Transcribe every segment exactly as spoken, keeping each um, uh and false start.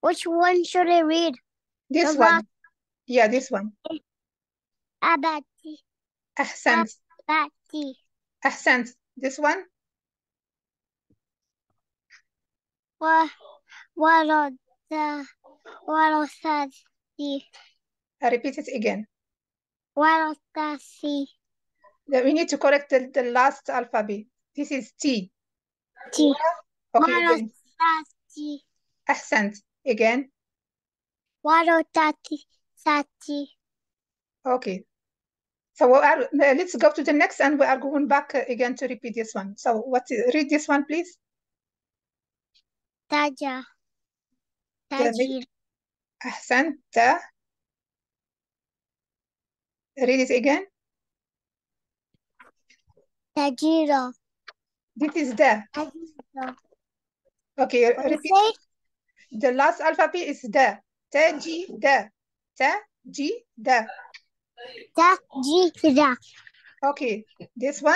Which one should I read? This The one. last- Yeah, this one. أبتي أحسنت. أبتي أحسنت. This one. و ورد ورثتي. I repeat it again. ورثتي. We need to correct the, the last alphabet. This is T. T. Okay, again. ورثتي. أحسنت. Again. ورثتي. ثتي. Okay. So we are, let's go to the next, and we are going back again to repeat this one. So what? Read this one, please. تاجر. The- تاجر. أحسنت. The- Read it again. تاجر. This is the. تاجر. Okay, What do you repeat. say? The last alphabet is the. تجي the. تجي the. تاجر. Okay, this one.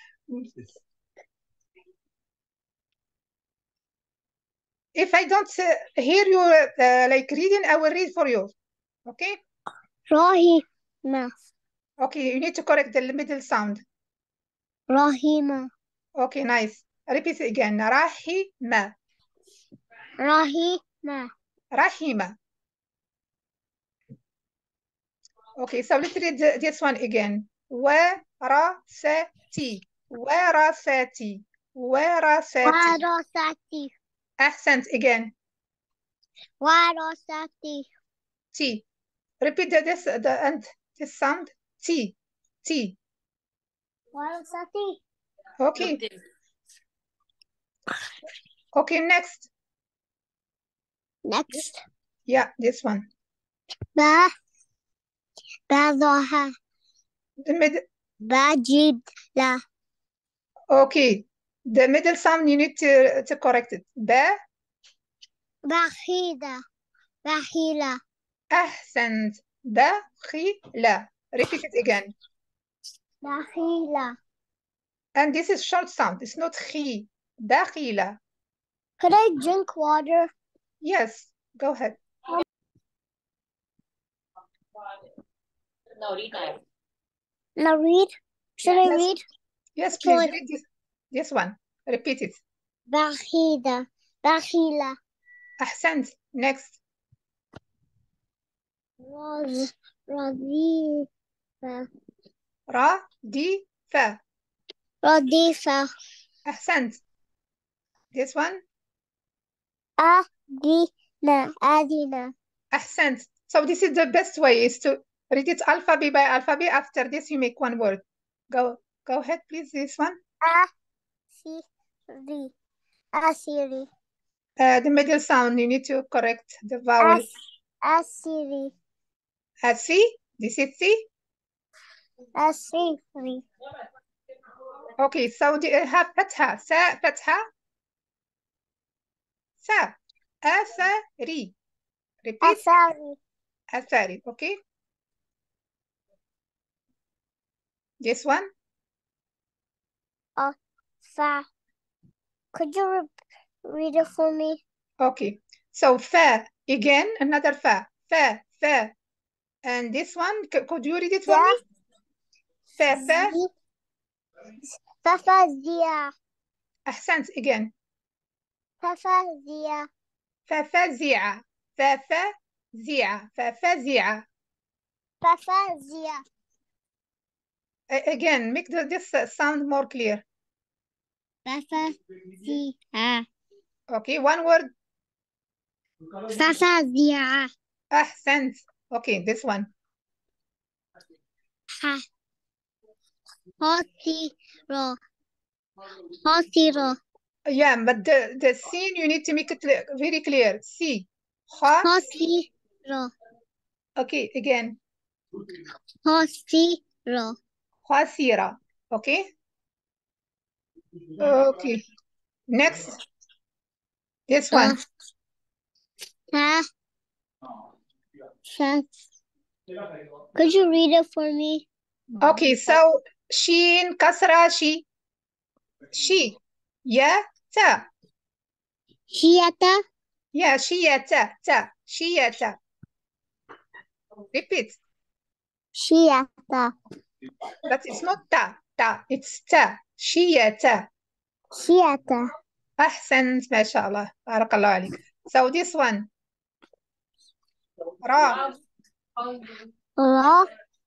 If I don't uh, hear you uh, like reading, I will read for you. Okay? رحمة. Okay, you need to correct the middle sound. رحمة. Okay, nice. Repeat it again. رحمة. رحمة. رحمة. Okay, so let's read the, this one again. ورثتي. ورثتي. ورثتي. ورثتي. Accent again. ورثتي. T. Repeat the, this the end this sound. T. T. ورثتي. Okay. Okay, next. Next. Yeah, this one. با بضاها. The middle. بجد لا. Okay. The middle sound you need to, to correct it. با. بخيلة. بخيلة. أحسنت. بخيلة. Repeat it again. بخيلة. And this is short sound. It's not خي. بخيلة. Could I drink water? Yes. Go ahead. No, read that. Now read. Should I Yes. read? Yes, Which please one? read this. This one. Repeat it. بخيلة. بخيلة. أحسنت. Next. رز. رضيفة. رديفة. رديفة. أحسنت. This one. أدينة. أدينة. أحسنت. So this is the best way is to read it alphabet by alphabet. After this, you make one word. Go, go ahead, please. This one. أسيري. أسيري. Uh, the middle sound, you need to correct the vowel. أسيري. Asi. This is C. أسيري. Okay, so do you have فتحة. سا فتحة. سا. أثري. Repeat. أساري. أثري. Okay. This one. Uh, fa. Could you re read it for me? Okay. So fa again, another fa. Fa, fa. And this one, c could you read it for Yeah. me? Fa, fa. ففزيع. أحسنت again. ففزيع. ففزع. ففزع. ففزع. ففزيع. Again, make the, this sound more clear. ففزيع. Okay, one word. ففزيع. أحسنت. Okay, this one. ح. خطيرة. خطيرة. Yeah, but the, the scene, you need to make it very clear. C. خ. خطيرة. Okay, again. خطيرة. خسيرة. Okay. Okay. Next. This one. ف. ف. Could you read it for me? Okay, so شين كسرة شي. شي. يا تا. شيتا. Yeah, شياتا تا شياتا. Repeat. شياتا. But it's not ta ta. It's ta. شياتا. شياتا. أحسنت ما شاء الله بارك الله عليك. So this one. را. را.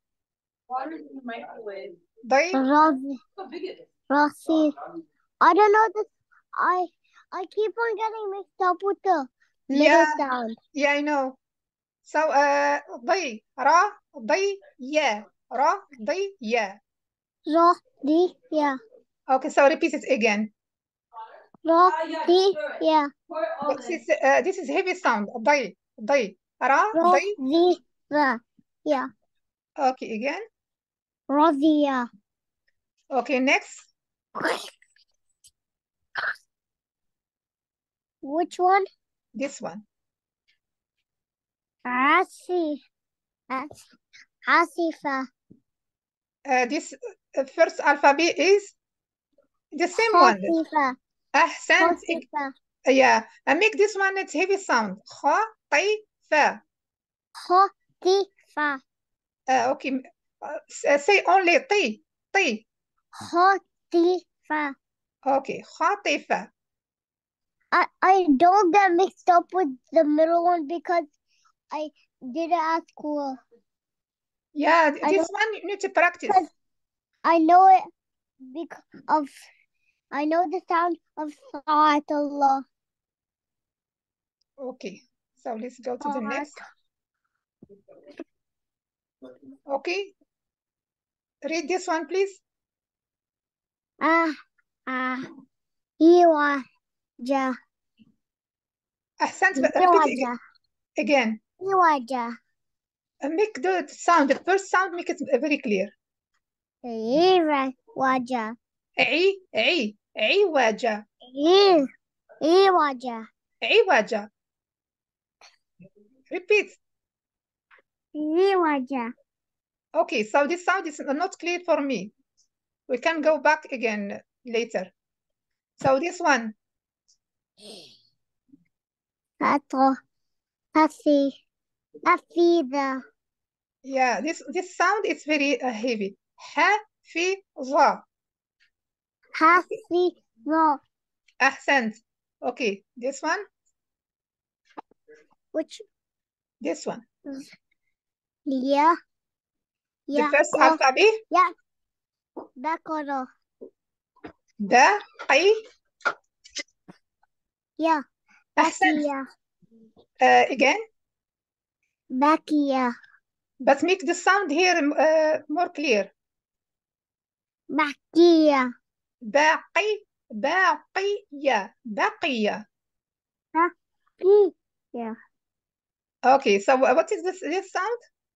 ضي. راسي. راسي. I don't know this. I I keep on getting mixed up with the middle Yeah. sound. Yeah, I know. So uh, ضي را ضي يا را ضي يا. را دي يا. Okay, so repeat it again. را دي يا. This is uh, this is heavy sound. ضي ضي را را ضي. دي را يا. Okay, again. رضية. Okay, next. Which one? This one. عاسي. عاصفة. Uh, this uh, first alphabet is the same one. خاصفة. أحسنت. خاصفة. Yeah, and make this one it's heavy sound. خاطفة. خاطفة. Uh, okay. Uh, say only طي طي. خاطفة. Okay, خاطفة. I, I don't get mixed up with the middle one because I did it at school. Yeah, I this one you need to practice. I know it because of I know the sound of Saatullah. Okay, so let's go to the next. Okay, read this one, please. Ah, ah, Iwaja. أحسنت. Repeat it again. Iwaja. Make the sound, the first sound, make it very clear. Iwaja. عي عي عوجة. Iwaja. عوجة. Repeat. Iwaja. Okay, so this sound is not clear for me. We can go back again later. So this one. Hato. Hafi. Hafida. Yeah, this this sound is very uh, heavy. حافظة. Hafida. أحسنت. Okay, this one. Which? This one. Yeah. The Yeah. first alphabet. Yeah. Bakoro. دقي. Yeah. أحسنت. Bakia. Uh, again. Bakia. But make the sound here uh, more clear. Bakia. باقي باقية بقية. Bakia. Okay, so what is this, this sound?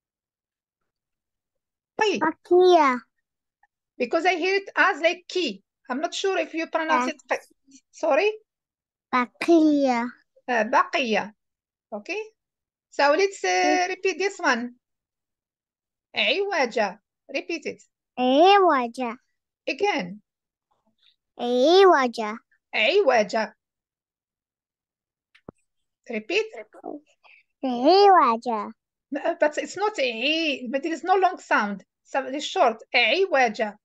قي. Bakia. Because I hear it as like key. I'm not sure if you pronounce it. Sorry? Bakia. Uh, بقية. Okay. So let's uh, repeat this one. عوجة. Repeat it. عوجة. Again. عوجة. عوجة. Repeat. عوجة. But it's not عي, but there is no long sound. So it's short. عوجة.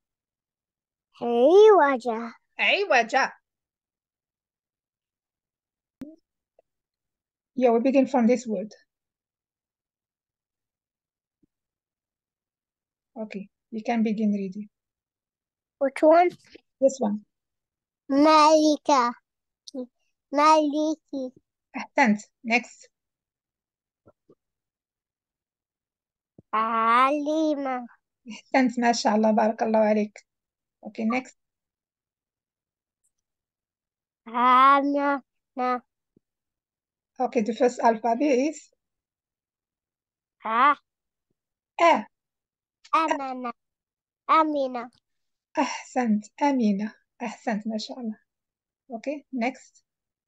عوجة. عوجة. Yeah, we begin from this word. Okay, you can begin reading. Which one? This one. Malika. Maliki. أحسنت. Next. عليمة. أحسنت ما شاء الله بارك الله عليك. Okay, next. عامة. Okay, the first alphabet is ها. A. أمنة. أمينة. أحسنت. أمينة. أحسنت ما شاء الله. Okay, next.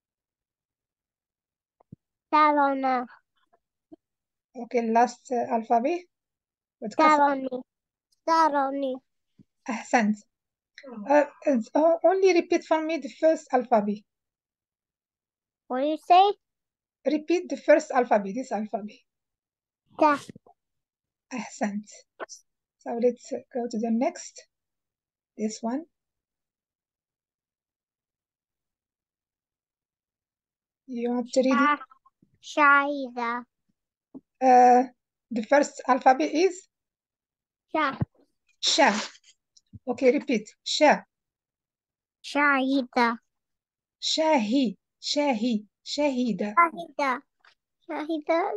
ترونة. Okay, last uh, alphabet. تروني. تروني. أحسنت. Uh, uh, only repeat for me the first alphabet. What do you say? repeat the first alphabet, this alphabet. تا. أحسنت. So let's go to the next. This one. You want to read it? شاهدة. Uh, the first alphabet is شا. sha. Okay, repeat. Sha. شاهدة. Shahi. Shahi. Shahida. شاهدة. شاهدة.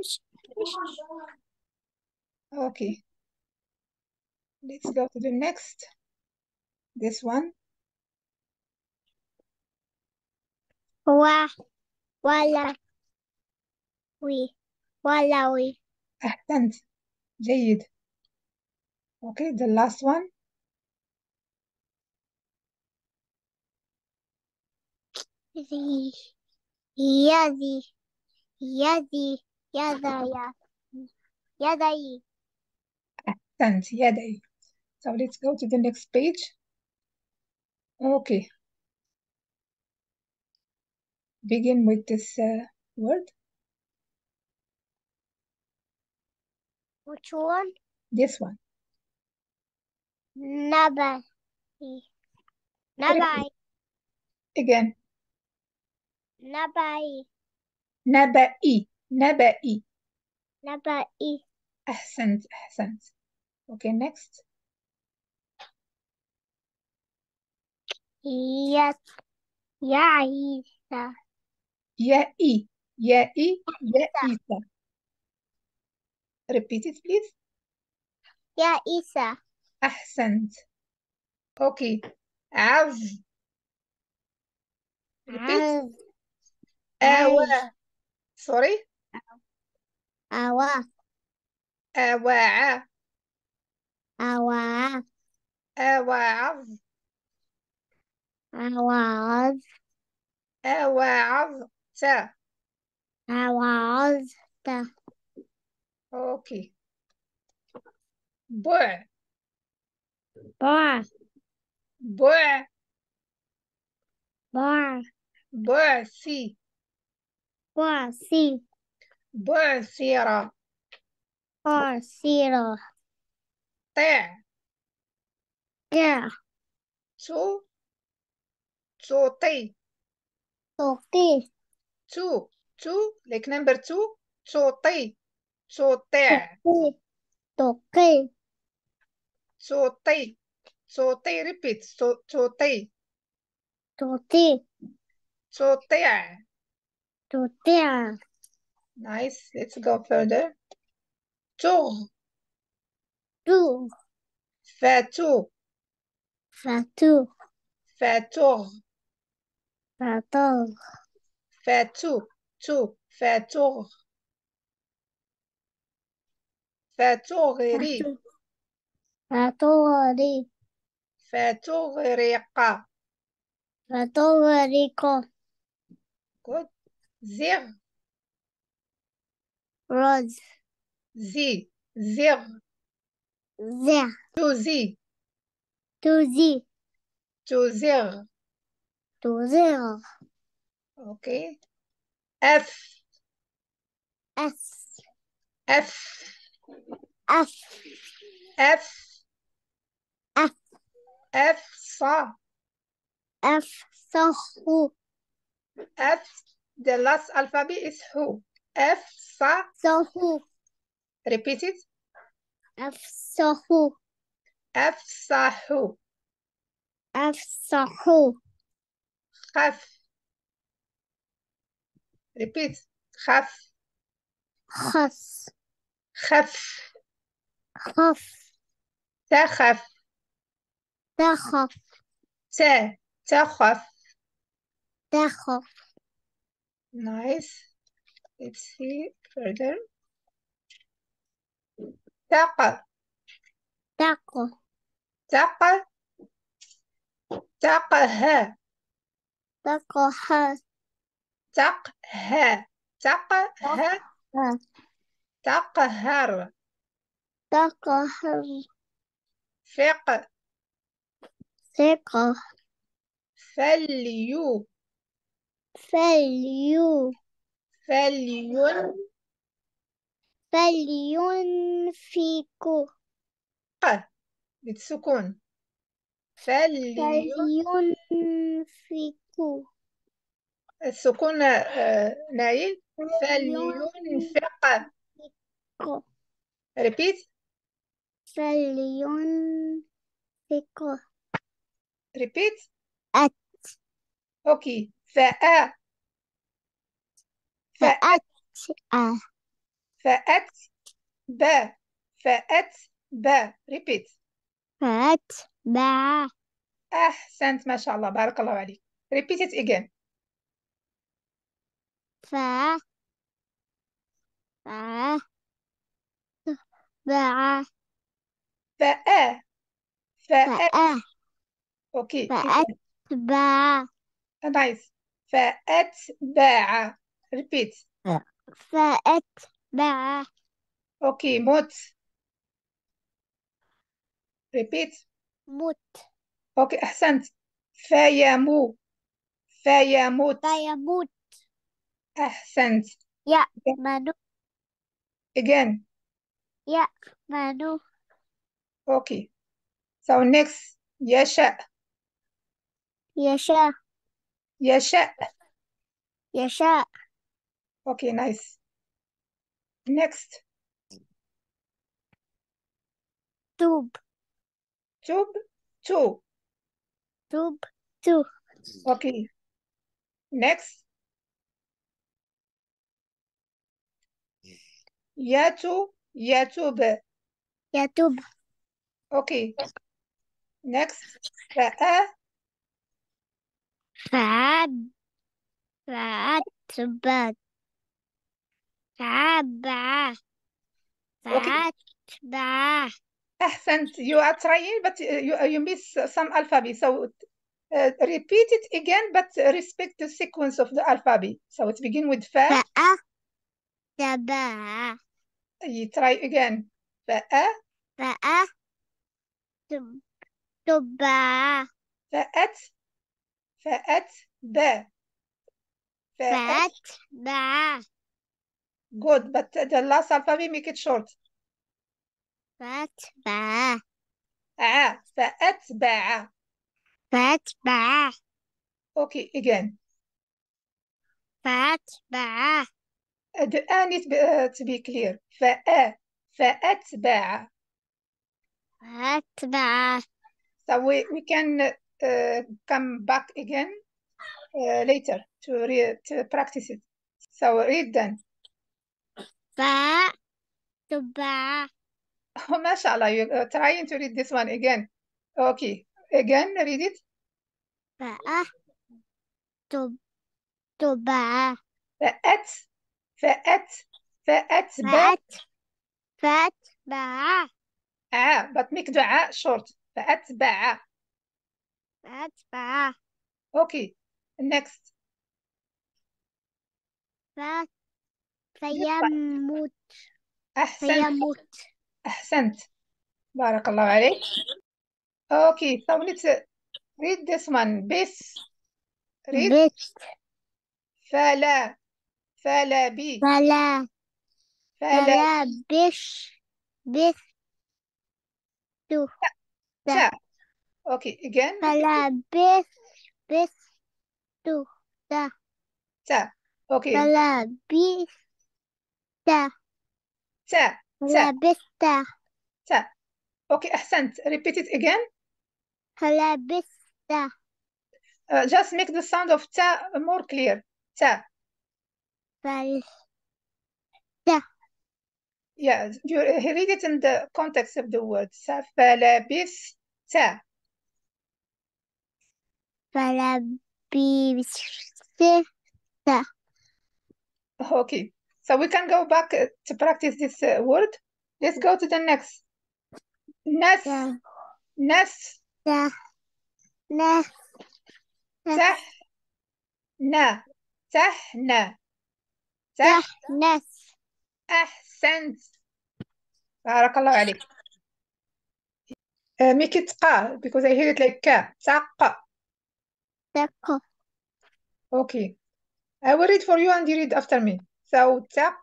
Okay. Let's go to the next. This one. هو ولا وي ولا وي. أحسنت. جيد. Okay, the last one. ذي يدي يدي يدي يدي. أحسنت. يدي. So let's go to the next page. Okay. Begin with this uh, word. Which one? This one. نبي. نبي. Again. نبي. نبئي. نبئي. نبي. أحسنت. أحسنت. Okay, next. يت يعيسى. يائي. يائي. يائسة. Repeat it, please. يائسة. أحسنت. Okay. عظ. Repeat. أوا. Sorry. أوا. أواع. أوا. أواعظ. أواعظ. أواعظت. أواعظت. Okay. بع. بع. بع. بع. بعثي. بعثي. بعثرة. بعثرة. طع. جع. تو. توطي. توقي. تو. تو. like number two. توطي. توطع. توقي. توقي. توطي. توطي. repeat. تو- توطي. توطي. توطيع. توطيع. Nice. Let's go further. تغ. تو. فاتو. فاتو. فاتغ. فاتوغ. فاتو. تو. فاتغ. فاتغري. فاتو. فاتوغري. فاتغرق. فاتوغريكو. Good. زغ. رز. زي. زغ. زع. تزي. توزي. تزغ. توزيغ. Okay. أف. أس. أف. أف. أف. أف. أفصى. أفصح. F. The last alphabet is who. أفصى. صح. Repeat it. أفصح. أفصح. أفصح. خف. Repeat. خف. خص. خف. خف. تخف. تخف. ت. تخف. تخف. Nice. Let's see further. تق. تق. تق. تقه. تقه. تقه. تقه. تقهر. تقهر. فق. ثقة. فليو. فليو. فلين فلينفقوا ق بالسكون فلين فلينفقوا السكون آه، نايل فلينفقوا فلينفق repeat فلينفقوا repeat أت اوكي فأ فأت فأت أ فأت ب فأت ب repeat فأت باع أحسنت ما شاء الله بارك الله عليك repeat it again ف فا باع فأ فأت فأ اوكي فأت باع نايس فأتباع repeat فأت باع اوكي موت repeat موت اوكي احسنت فيمو فيموت فيموت احسنت يأمن again يأمن اوكي so next يشاء يشاء يشاء يشاء اوكي nice next توب توب تو توب تو اوكي next ياتو يتوب يتوب اوكي next فأ فعب فعتبت فعبع اوكي فعتبع أحسنت you are trying but you, you miss some alphabet so uh, repeat it again but respect the sequence of the alphabet so it begin with fa فأتبع you try again فأ فأتبع فأت فأت ب فأت فأتبع good but the last alphabet make it short فأتبع ع فأتبع فأتبع okay again فأتبع the A needs uh, to be clear فأ فأتبع فأتبع so we, we can uh, come back again uh, later to, re to practice it so read then فأتبع oh mashallah you are trying to read this one again okay again read it فأتبع فأت فأت فأتبع فأت فأتبع ع but make the ع short فأتبع فأتبع okay next ف فيموت أحسنت فيموت أحسنت بارك الله عليك okay so let's read this one بس read بس فلا فلا بي فلا فلا فلا بش بس تو تا okay again فلا بس بس تو تا تا okay فلا بس تا تا فلا تا بس تا تا okay أحسنت repeat it again فلا بس تا uh, just make the sound of ta more clear ta فل تا yeah you read it in the context of the word فلبثت فلا بس تا okay so we can go back uh, to practice this uh, word let's go to the next نس تا نس تا نا تح نا تحنا تا تح نس أحسنت بارك الله عليك uh, make it qa because I hear it like ka تق تق okay I will read for you and you read after me so تق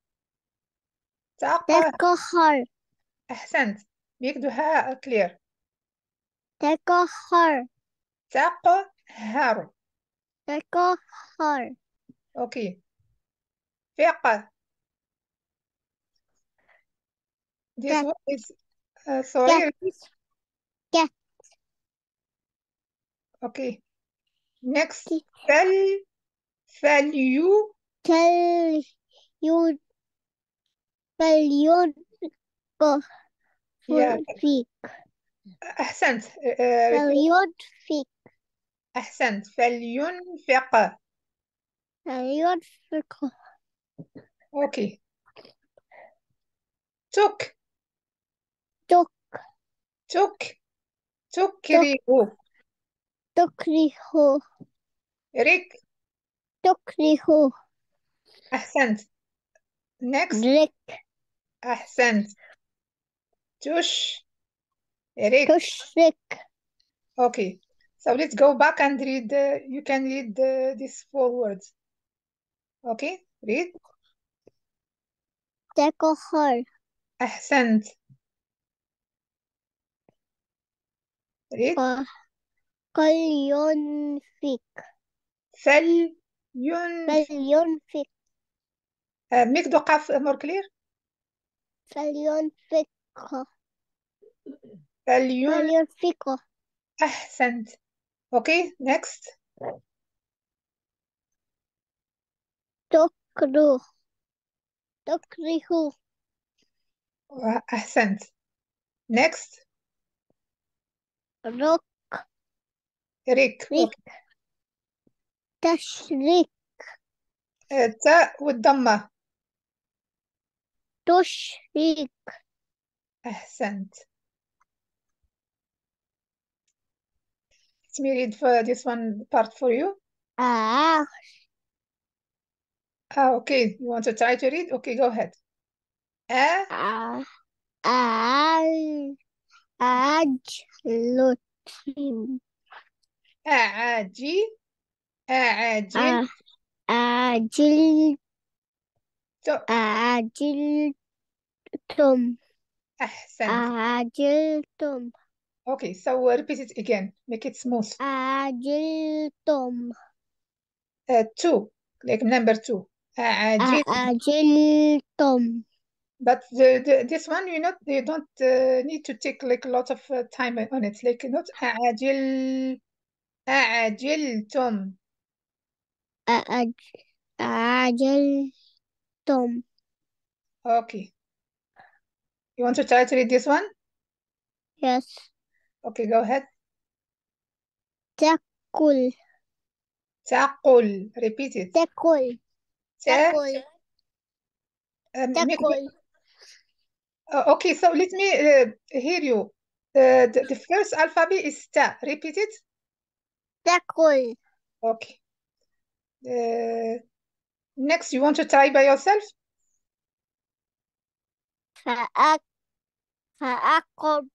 تق تكهر أحسنت. make the ها clear. تكهر تقهر. تكهر okay. فق. this cat one is uh, sorry. cat cat okay. next فل فليو تل يود فلينفق yeah. فيك أحسنت. uh, repeat. فلينفق أحسنت فلينفق. فلينفق okay. تك تك تك تكره. تكره رك. تكره أحسنت. next. رك أحسنت. تش رك. تشرك okay. so let's go back and read. Uh, you can read uh, these four words. okay. read. تكهر أحسنت. read. فلينفق فلينفق. فلينفق uh, make the قاف more clear. فلينفق فلين. فلينفق أحسنت. okay. next. تكره تكره أحسنت. next. رك رك. رك okay. تشرك uh, تاء والضمة. تشرك أحسنت. let me read for this one part for you. آه ah, okay. you want to try to read. okay, go ahead. آ آه آه أجلت أعاجي أعاجل. آه أجلت ت- أجلتم أحسنت. أجلتم okay, so repeat it again. make it smooth. أجلتم uh, two, like number two. أعاجل. أجلتم but the, the, this one you not you don't uh, need to take like a lot of uh, time on it, like not أعاجل أعجلتم. أج أجلتم okay, you want to try to read this one. yes okay, go ahead. تأكل تقل. repeat it. تأكل Ta- تأكل um, make the- تأكل uh, okay, so let me uh, hear you. uh, the, the first alphabet is ta. repeat it. تأكل okay. uh, next, you want to try by yourself. فأك فأقمت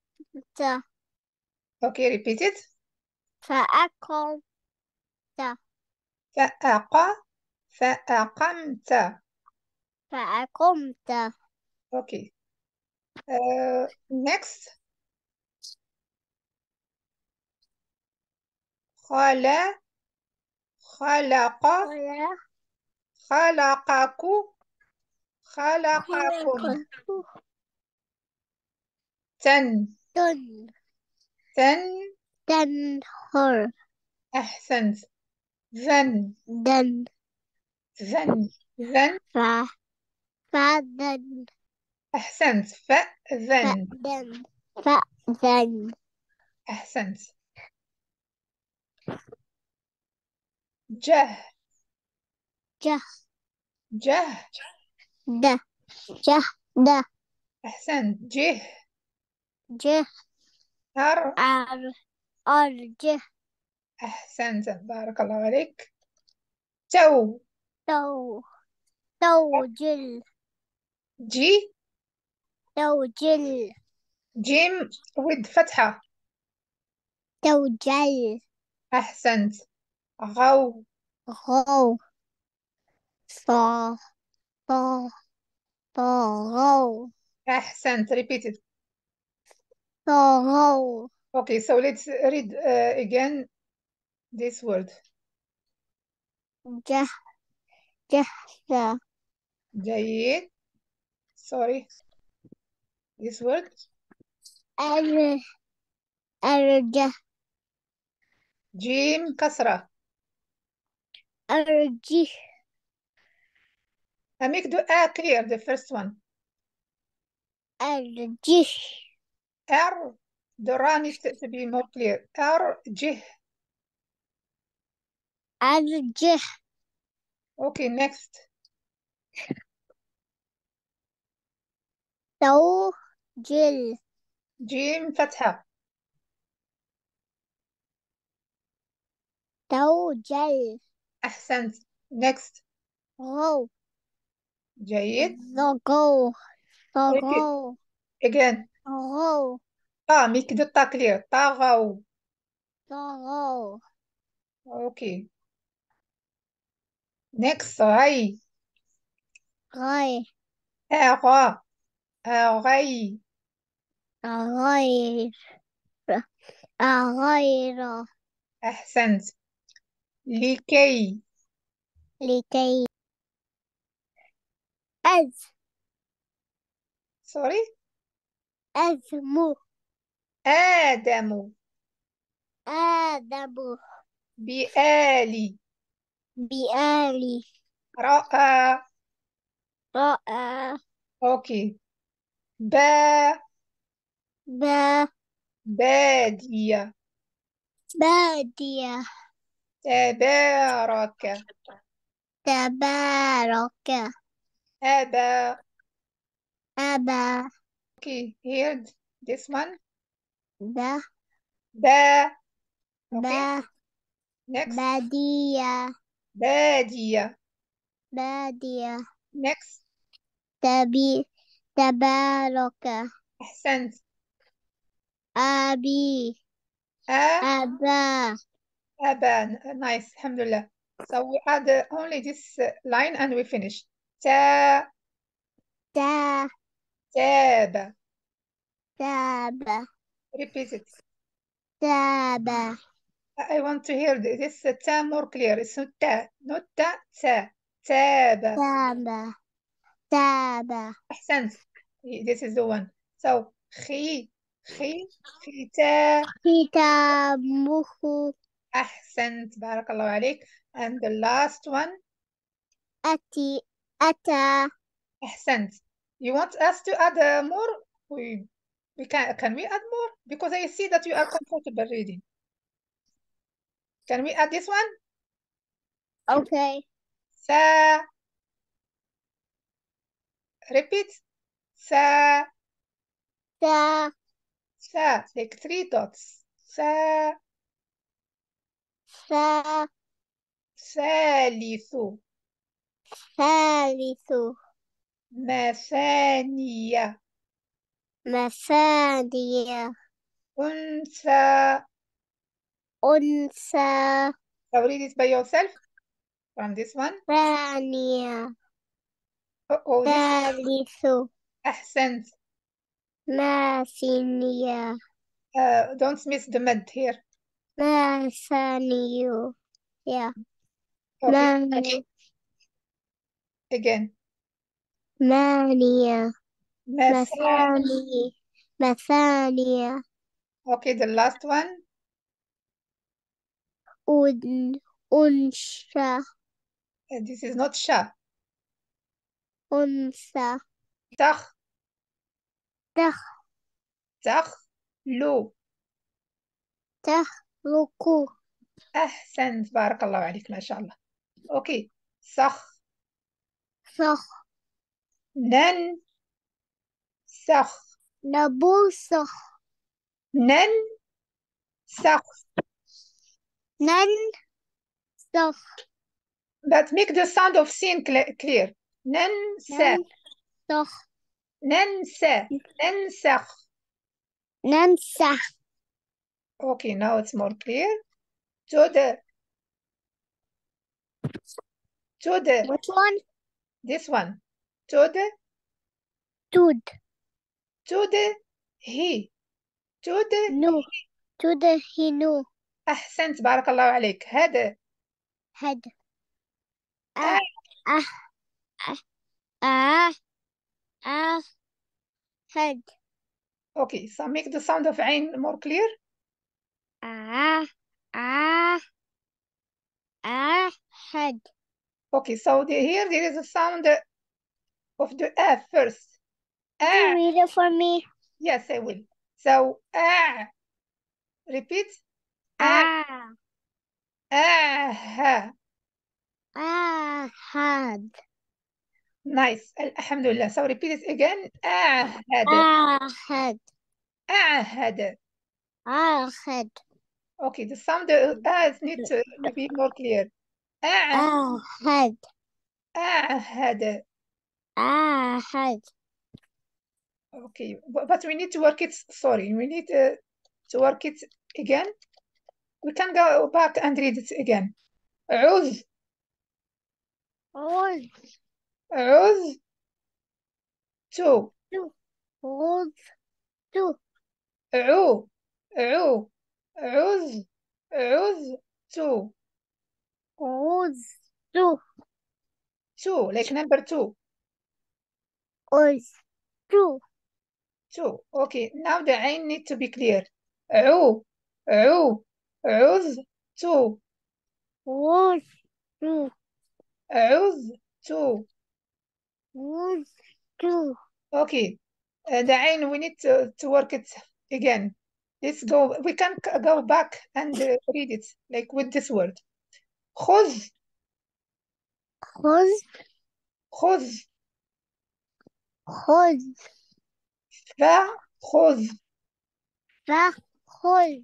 okay, repeat it. فأقمت فأق فأقمت. فأقمت okay. uh, next. خلا خلق ولا خلقكم خلقكم. خلق تن تن تن. تنهر أحسنت. ذن دن ذن ذن. ف فذن أحسنت. فأذن. فأذن فأذن أحسنت. جه جه جه. ده جه ده أحسنت. جه جه هر. أر أرجه أحسنت، بارك الله عليك. تو تو توجل جي توجل جيم with فتحة. توجل أحسنت. غو غو صا طا طاغوا أحسنت. repeat it. طاغوا Okay, so let's read uh, again this word. جه جهز جيد. Sorry. This word. أر أرجه جيم كسرة. أرجه I make the A clear, the first one. أرجه R, the ra needs to to be more clear. R, J. أرجه Okay, next. توجل جيم فتحة. توجل أحسنت. Next. غو جيد. ضغو Repeat ضغو again. غو Ah, make the ta clear. طغوا. ضغو Okay. Next. غي. غي أغا. أغي. أغير أغير أحسنت. لكي. لكي أز Sorry. أزمو آدم. آدم بآلي. بآلي رأى. رأى Okay. با. با بادية. بادية تبارك. تبارك أبا. أبا Okay, here this one. با با. Okay, با next. بادية بادية. بادية Next. تبي تبارك أحسنت. أبي أ. أبا أبا. Nice. الحمد So we add uh, only this uh, line and we finish. تا. تا تاب. تاب Repeat it. تاب I want to hear this uh, ta more clear. It's not ta, not ta, ta. تاب. تاب تاب أحسنت. This is the one. So خي. خي. ختام. كتابه أحسنت. بارك الله عليك. And the last one. أتي أتى أحسنت. You want us to add uh, more? We, we can, can we add more? Because I see that you are comfortable reading. Can we add this one? Okay. Sa. Repeat. Sa. Sa Sa. Like three dots. Sa. sa ثالث. ثالث مثانية. مثانية أنثى. أنثى So read it by yourself from this one. ثانية Oh, oh this. ثالث أحسنت. مثانية Uh, don't miss the mid here. مثانية yeah. Okay. ثانية Again. ثمانية مثانية. مثانية مثانية Okay, the last one. أن أنشا Uh, this is not sha. أنثى تخ. تخ تخلو. تخلق أحسنت. بارك الله عليك ما شاء الله. Okay. صخ. صخ نن. صخ. نبوسخ نن. صخ. ننسخ But make the sound of sin cle- clear. ننسى. ننسخ ننسى. ننسخ. ننسخ Okay, now it's more clear. To the. To the. Which one? This one. تود تود تود هي تود نو تود هي نو أحسنت بارك الله عليك. هذا هد آه. آه آه آه آه هد Okay, so make the sound of عين more clear. آه آه آه هد. Okay, so the, here there is a sound of the F first. Can you Ah, read it for me? yes, I will. So, ah, repeat. Ah Ah, ah had nice. Alhamdulillah. So repeat it again. Ah, ah had ah, ah had Okay, the sound uh, ah needs to be more clear. Ah, ah had ah, ah had. Okay, but, but we need to work it. Sorry, we need uh, to work it again. We can go back and read it again. عوز عوز عوز تو عوز تو عو عو عوز عوز تو عوز تو two like number two عوز تو. two. Okay, now the عين need to be clear. عو عو عوز تو عوز تو عوز تو عوز تو. Okay, uh, the عين we need to, to work it again. Let's go. We can c- go back and uh, read it like with this word. خذ خذ خذ خذ فخذ. فخذ.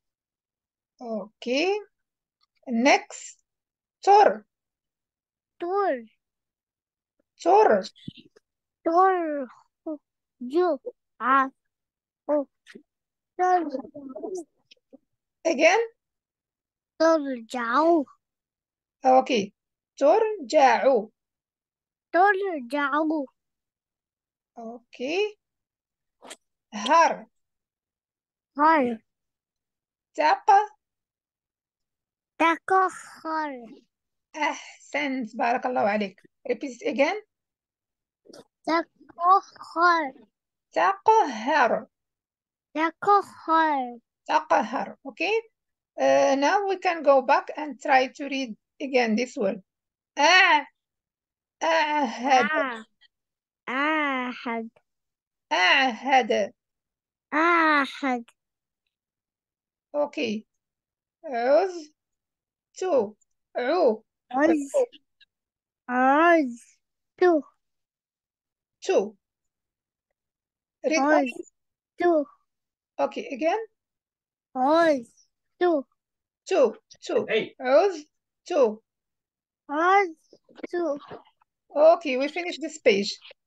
Okay, next تر تر تر تر جو ع تر again. ترجعوا Okay, ترجع. ترجعوا. Okay, هر هر تق. تكخر أحسنت بارك الله عليك. Repeat it again. تكخر تقهر تكخر. تقهر. Okay, uh, now we can go back and try to read again this word. أع أعهد آه أحد أعهد. أحد. Okay, عز تو عو عز عز تو تو. Read عز only. تو Okay, again. عز تو تو تو عز تو. عز تو. Okay, we finished this page.